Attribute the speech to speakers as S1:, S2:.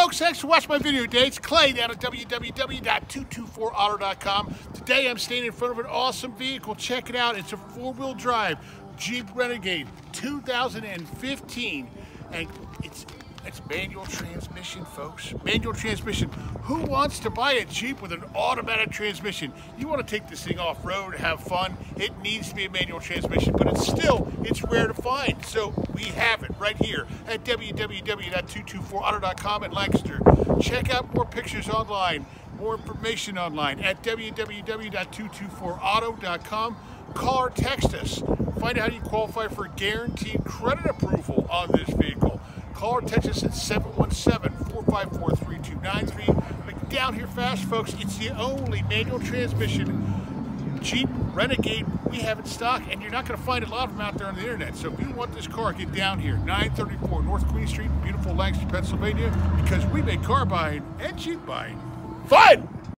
S1: folks, thanks for watching my video today. It's Clay down at www.224auto.com. Today I'm standing in front of an awesome vehicle. Check it out. It's a four-wheel drive Jeep Renegade 2015. And it's manual transmission, folks. Manual transmission. Who wants to buy a Jeep with an automatic transmission? You want to take this thing off-road, have fun. It needs to be a manual transmission, but it's rare to find. So we have it right here at www.224auto.com in Lancaster. Check out more pictures online, more information online at www.224auto.com. Call or text us. Find out how you qualify for guaranteed credit approval on this vehicle. Call or text us at 717-454-3293. But down here fast, folks, it's the only manual transmission Jeep Renegade we have in stock, and you're not going to find a lot of them out there on the internet. So if you want this car, get down here, 934 North Queen Street, beautiful Lancaster, Pennsylvania, because we make car buying and Jeep buying fun!